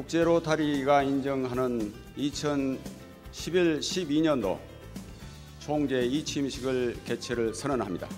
국제로타리가 인정하는 2011-12년도 총재 이취임식을 개최를 선언합니다.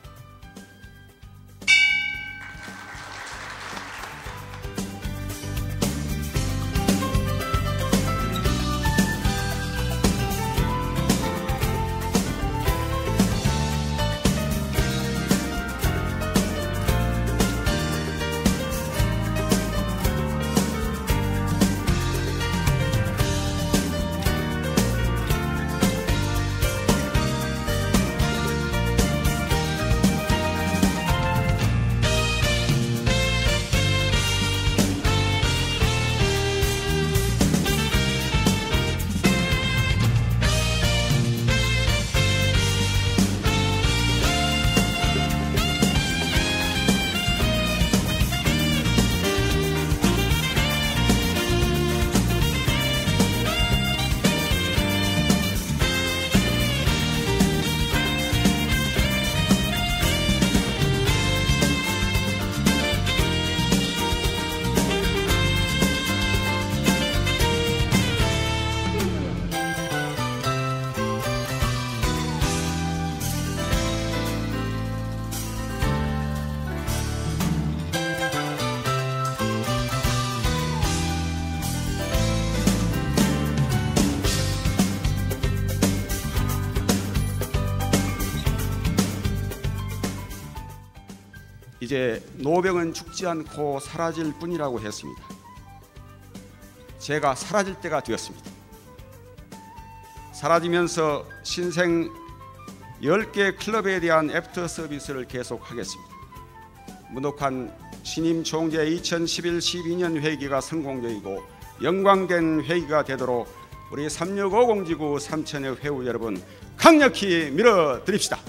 이제 노병은 죽지 않고 사라질 뿐이라고 했습니다. 제가 사라질 때가 되었습니다. 사라지면서 신생 10개 클럽에 대한 애프터 서비스를 계속하겠습니다. 무독한 신임 총재 2011-12년 회기가 성공적이고 영광된 회기가 되도록 우리 3650지구 3천여 회우 여러분 강력히 밀어드립시다.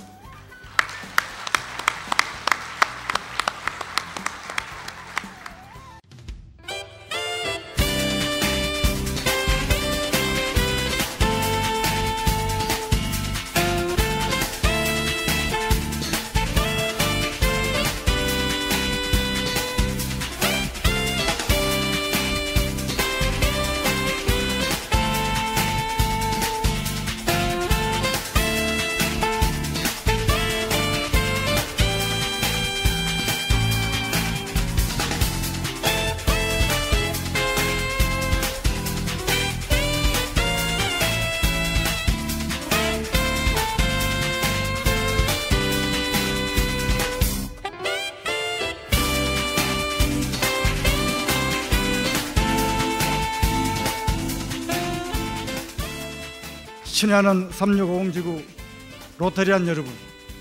친애하는 3650지구 로터리안 여러분,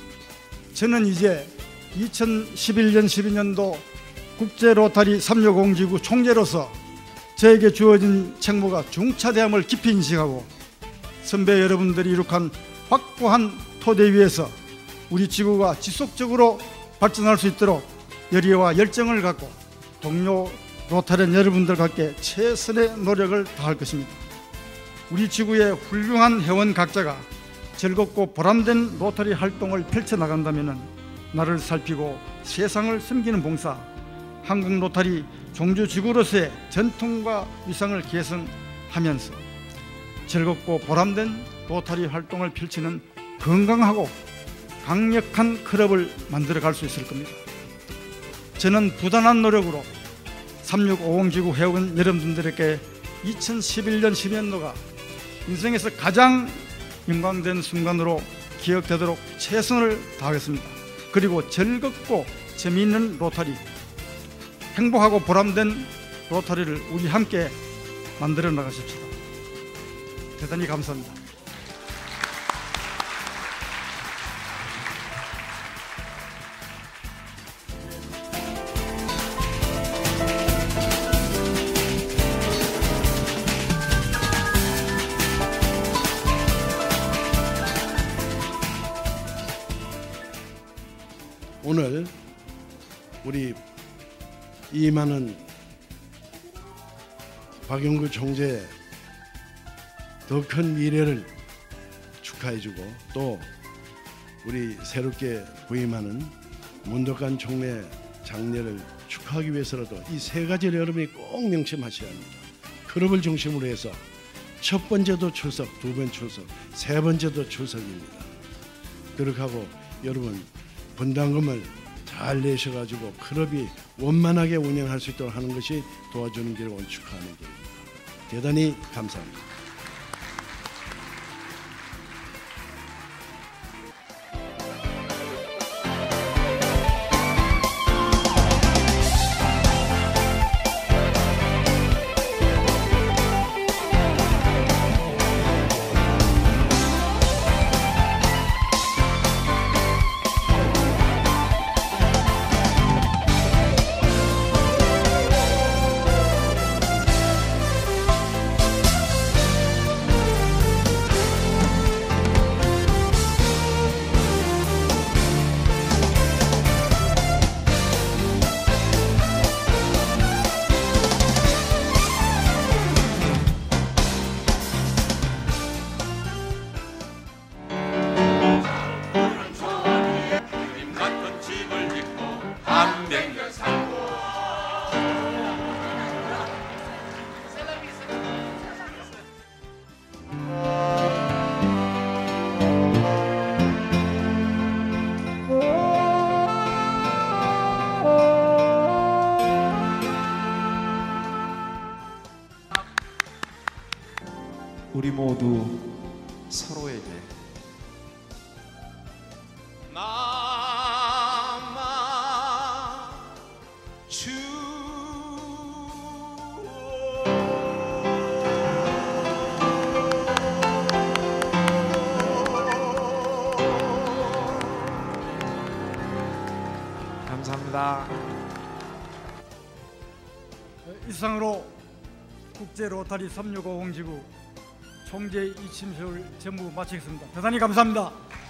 저는 이제 2011년 12년도 국제로타리 3650지구 총재로서 저에게 주어진 책무가 중차대함을 깊이 인식하고 선배 여러분들이 이룩한 확고한 토대 위에서 우리 지구가 지속적으로 발전할 수 있도록 열의와 열정을 갖고 동료 로타리안 여러분들과 함께 최선의 노력을 다할 것입니다. 우리 지구의 훌륭한 회원 각자가 즐겁고 보람된 로터리 활동을 펼쳐나간다면 나를 살피고 세상을 섬기는 봉사, 한국 로터리 종주지구로서의 전통과 위상을 개선하면서 즐겁고 보람된 로터리 활동을 펼치는 건강하고 강력한 클럽을 만들어갈 수 있을 겁니다. 저는 부단한 노력으로 3650지구 회원 여러분들에게 2011년 12년도가 인생에서 가장 영광된 순간으로 기억되도록 최선을 다하겠습니다. 그리고 즐겁고 재미있는 로터리, 행복하고 보람된 로터리를 우리 함께 만들어 나가십시다. 대단히 감사합니다. 오늘 우리 임하는 박영구 총재 더 큰 미래를 축하해주고, 또 우리 새롭게 부임하는 문덕관 총리 장례를 축하하기 위해서라도 이 세 가지를 여러분이 꼭 명심하셔야 합니다. 클럽을 중심으로 해서 첫 번째도 출석, 두 번 출석, 세 번째도 출석입니다. 그렇게 하고 여러분 분담금을 잘 내셔가지고 클럽이 원만하게 운영할 수 있도록 하는 것이 도와주는 길을 오늘 축하하는 길입니다. 대단히 감사합니다. 우리 모두 서로에게 감사합니다. 이상으로 국제 로타리 365 공지구 총재 이침술 전무 마치겠습니다. 대단히 감사합니다.